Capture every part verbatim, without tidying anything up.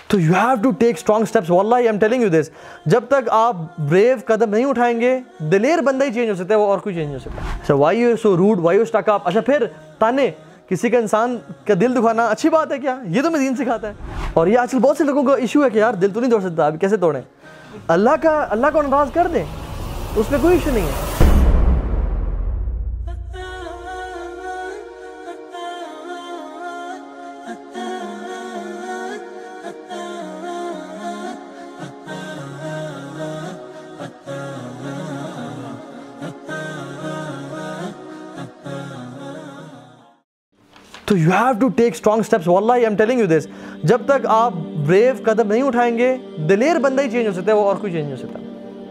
تو you have to take strong steps. واللہ I am telling you this, جب تک آپ بریو قدم نہیں اٹھائیں گے, دلیر بندہ ہی چینج ہو سکتا ہے, وہ اور کوئی چینج نہیں ہو سکتا. اچھا why you so rude, why you stick up. اچھا پھر تانے, کسی کا انسان کا دل دکھانا اچھی بات ہے کیا؟ یہ تو میں دین سکھاتا ہے. اور یہ آج کل بہت سے لوگوں کا ایشو ہے کہ یار دل تو نہیں توڑ سکتا, ابھی کیسے توڑیں؟ اللہ کا اللہ کو ناراض کر دیں, اس میں کوئی ایشو نہیں ہے. تو you have to take strong steps. واللہ I am telling you this, جب تک آپ بریو قدم نہیں اٹھائیں گے, دلیر بندہ ہی چینج ہو سکتا ہے, وہ اور کوئی چینج نہیں ہو سکتا.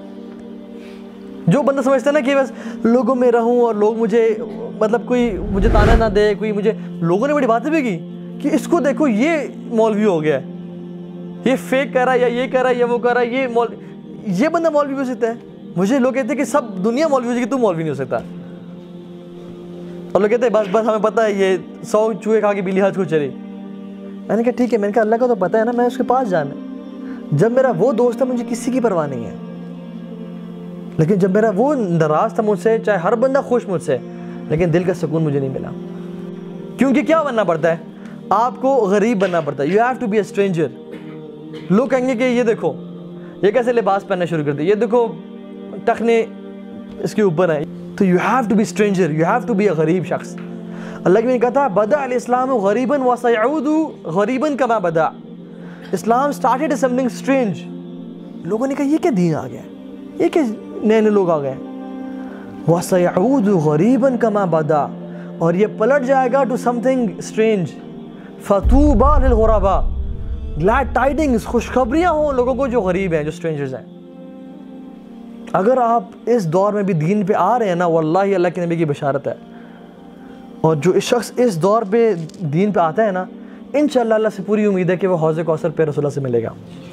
جو بندہ سمجھتا ہے نا کہ بس لوگوں میں رہوں اور لوگ مجھے مطلب کوئی مجھے تانا نہ دے, کوئی مجھے, لوگوں نے بڑی باتیں بھی کی کہ اس کو دیکھو یہ مولوی ہو گیا ہے, یہ فیک کر رہا ہے, یا یہ کر رہا ہے, یا وہ کر رہا ہے, یہ مول یہ بندہ مولوی ہو سکتا ہے. مجھے لوگ کہتے ہیں کہ سب دنیا مولوی ہو جائے گی, تو مولوی نہیں ہو سکتا. اور لوگ کہتے ہیں بس بس ہمیں پتہ ہے یہ سو چوہے کھا کے بلی ہاتھ کو چلی. میں نے کہا ٹھیک ہے, میں نے کہا اللہ کا تو پتہ ہے نا, میں اس کے پاس جانا ہے. جب میرا وہ دوست ہے مجھے کسی کی پرواہ نہیں ہے, لیکن جب میرا وہ ناراض تھا مجھ سے, چاہے ہر بندہ خوش مجھ سے, لیکن دل کا سکون مجھے نہیں ملا. کیونکہ کیا بننا پڑتا ہے, آپ کو غریب بننا پڑتا ہے. You have to be a stranger. لوگ کہیں گے کہ یہ دیکھو یہ کیسے لباس پہننا شروع کر دے, یہ دیکھو ٹخنے اس کے اوپر ہیں. تو you have to be stranger, you have to be a غریب شخص. اللہ نے کہا تھا بدأ الاسلام غریبا وسيعود غریبا كما بدأ. اسلام started as something strange. لوگوں نے کہا یہ کیا دین آ گیا, یہ کیا نئے نئے لوگ آ گئے. وسيعود غریبا كما بدأ, اور یہ پلٹ جائے گا to something strange. فطوبى للغرباء, glad tidings, خوشخبریاں ہوں لوگوں کو جو غریب ہیں, جو strangers ہیں. اگر آپ اس دور میں بھی دین پہ آ رہے ہیں نا, واللہ اللہ کے نبی کی بشارت ہے. اور جو اس شخص اس دور پہ دین پہ آتا ہے نا, انشاءاللہ اللہ سے پوری امید ہے کہ وہ حوض کوثر پہ رسول اللہ سے ملے گا.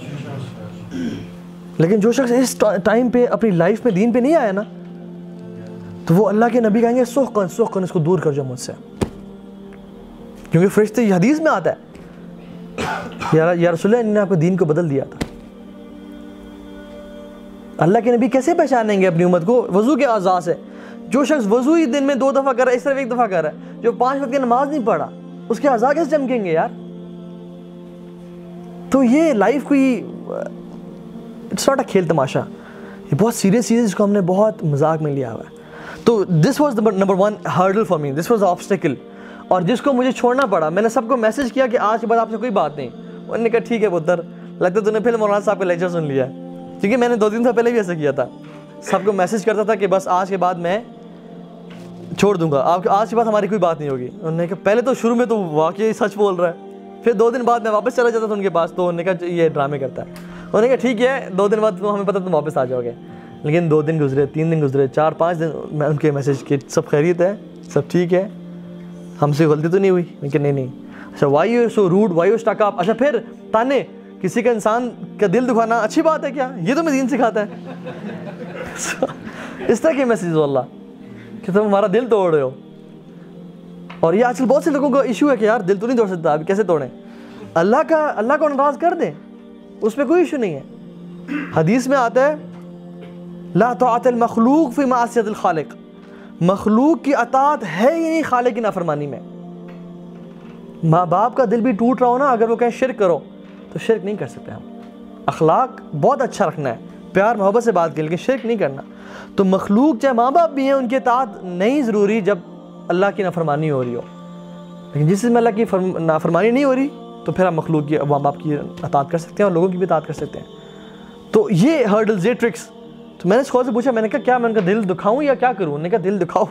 لیکن جو شخص اس ٹائم پہ اپنی لائف میں دین پہ نہیں آیا نا, تو وہ اللہ کے نبی کہیں گے سحقاً سحقاً, اس کو دور کر جاؤ مجھ سے. کیونکہ فرشتے یہ حدیث میں آتا ہے یا رسول اللہ نے آپ کو دین کو بدل دیا تھا. اللہ کے نبی کیسے پہچانیں گے اپنی امت کو؟ وضو کے اعضاء سے. جو شخص وضو ہی دن میں دو دفعہ کر رہا ہے, اس طرف ایک دفعہ کر رہا ہے, جو پانچ وقت کی نماز نہیں پڑھا, اس کے اعضاء کیسے چمکیں گے یار؟ تو یہ لائف کوئی اٹس ناٹ اے کھیل تماشا, یہ بہت سیریس چیز ہے جس کو ہم نے بہت مذاق میں لیا ہوا ہے. تو this was number one hurdle for me, this was obstacle. اور جس کو مجھے چھوڑنا پڑا, میں نے سب کو میسج کیا کہ آج کے بعد آپ سے کوئی بات نہیں. انہوں نے کہا ٹھیک ہے پتر, لگتا ہے تو نے پھر مولانا صاحب کا لیکچر سن لیا, کیونکہ میں نے دو تین دفعہ پہلے بھی ایسا کیا تھا. سب کو میسج کرتا تھا کہ بس آج کے بعد میں چھوڑ دوں گا, آپ آج کے بعد ہماری کوئی بات نہیں ہوگی. انہوں نے کہا پہلے تو شروع میں تو واقعی سچ بول رہا ہے, پھر دو دن بعد میں واپس چلا جاتا تھا ان کے پاس, تو انہوں نے کہا یہ ڈرامے کرتا ہے. انہوں نے کہا ٹھیک ہے, دو دن بعد ہمیں پتہ تم واپس آ جاؤ گے. لیکن دو دن گزرے, تین دن گزرے, چار پانچ دن, میں ان کے میسج کی سب خیریت ہے, سب ٹھیک ہے, ہم سے غلطی تو نہیں ہوئی؟ میں کہ نہیں نہیں. اچھا why you so rude, why you stick up. اچھا پھر تانے, کسی کا انسان کا دل دکھانا اچھی بات ہے کیا؟ یہ تو میں دین سکھاتا ہے. اس طرح کے میسیج واللہ کہ تم ہمارا دل توڑ رہے ہو. اور یہ آج کل بہت سے لوگوں کا ایشو ہے کہ یار دل تو نہیں توڑ سکتا, ابھی کیسے توڑیں؟ اللہ کا اللہ کو ناراض کر دیں, اس میں کوئی ایشو نہیں ہے. حدیث میں آتا ہے لا طاعت المخلوق فی معصیت الخالق, مخلوق کی اطاعت ہے ہی نہیں خالق کی نافرمانی میں. ماں باپ کا دل بھی ٹوٹ رہا ہو نا, اگر وہ کہیں شرک کرو تو شرک نہیں کر سکتے ہم. اخلاق بہت اچھا رکھنا ہے, پیار محبت سے بات کی, لیکن شرک نہیں کرنا. تو مخلوق چاہے ماں باپ بھی ہیں, ان کی اطاعت نہیں ضروری جب اللہ کی نافرمانی ہو رہی ہو. لیکن جس میں اللہ کی نافرمانی نہیں ہو رہی, تو پھر ہم مخلوق کی ماں باپ کی اطاعت کر سکتے ہیں اور لوگوں کی بھی اطاعت کر سکتے ہیں. تو یہ ہرڈلز, یہ ٹرکس. تو میں نے اس خود سے پوچھا, میں نے کہا کیا میں ان کا دل دکھاؤں یا کیا کروں؟ انہوں نے کہا دل دکھاؤ,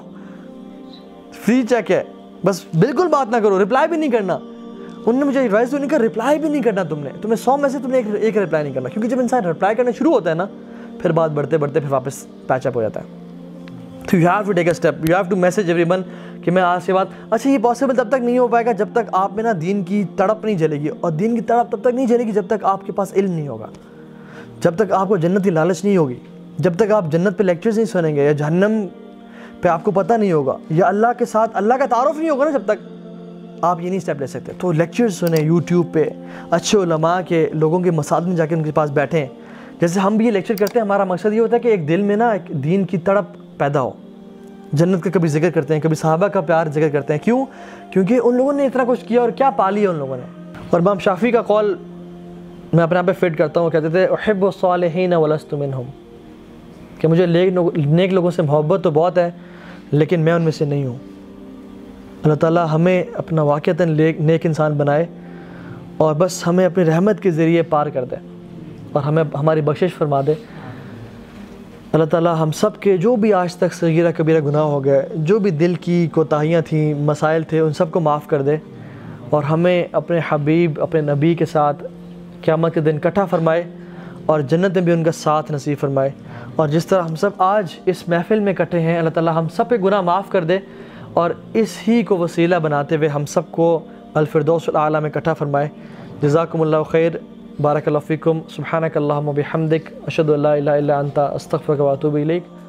فری چیک ہے, بس بالکل بات نہ کرو, رپلائی بھی نہیں کرنا. انہوں نے مجھے ایڈوائس دی, انہوں نے کہا رپلائی بھی نہیں کرنا تم نے, تمہیں سو میں سے تم نے ایک ایک رپلائی نہیں کرنا, کیونکہ جب انسان رپلائی کرنا شروع ہوتا ہے نا, پھر بات بڑھتے بڑھتے پھر واپس پیچ اپ ہو جاتا ہے. تو you have to take a step, you have to message everyone کہ میں آج کے بعد. اچھا یہ پاسبل تب تک نہیں ہو پائے گا جب تک آپ میں نا دین کی تڑپ نہیں جلے گی, اور دین کی تڑپ تب تک نہیں جلے گی جب تک آپ کے پاس علم نہیں ہوگا, جب تک آپ کو جنت کی لالچ نہیں ہوگی, جب تک آپ جنت پہ لیکچرز نہیں سنیں گے, یا جہنم پہ آپ کو پتہ نہیں ہوگا, یا اللہ کے ساتھ اللہ کا تعارف نہیں ہوگا نا جب تک, آپ یہ نہیں اسٹیپ لے سکتے. تو لیکچرز سنیں یوٹیوب پہ, اچھے علماء کے لوگوں کے مساجد میں جا کے ان کے پاس بیٹھیں. جیسے ہم بھی یہ لیکچر کرتے ہیں, ہمارا مقصد یہ ہوتا ہے کہ ایک دل میں نا ایک دین کی تڑپ پیدا ہو. جنت کا کبھی ذکر کرتے ہیں, کبھی صحابہ کا پیار ذکر کرتے ہیں. کیوں؟ کیونکہ ان لوگوں نے اتنا کچھ کیا اور کیا پا لیا ان لوگوں نے. اور امام شافعی کا قول میں اپنے آپ پہ فٹ کرتا ہوں, کہتے تھے احب الصالحین ولست منہم, کہ مجھے نیک لوگوں سے محبت تو بہت ہے لیکن میں ان میں سے نہیں ہوں. اللہ تعالیٰ ہمیں اپنا واقعتاً نیک انسان بنائے اور بس ہمیں اپنی رحمت کے ذریعے پار کر دے اور ہمیں ہماری بخشش فرما دے. اللہ تعالیٰ ہم سب کے جو بھی آج تک صغیرہ کبیرہ گناہ ہو گئے, جو بھی دل کی کوتاہیاں تھیں, مسائل تھے, ان سب کو معاف کر دے اور ہمیں اپنے حبیب اپنے نبی کے ساتھ قیامت کے دن اکٹھا فرمائے اور جنت میں بھی ان کا ساتھ نصیب فرمائے. اور جس طرح ہم سب آج اس محفل میں اکٹھے ہیں, اللہ تعالیٰ ہم سب کے گناہ معاف کر دے اور اس ہی کو وسیلہ بناتے ہوئے ہم سب کو الفردوس الاعلیٰ میں اکٹھا فرمائے. جزاکم اللہ خیر, بارک اللہ فیکم, سبحانک اللہم و بحمدک, اشہد ان لا الہ الا انت, استغفرک و اتوب الیک.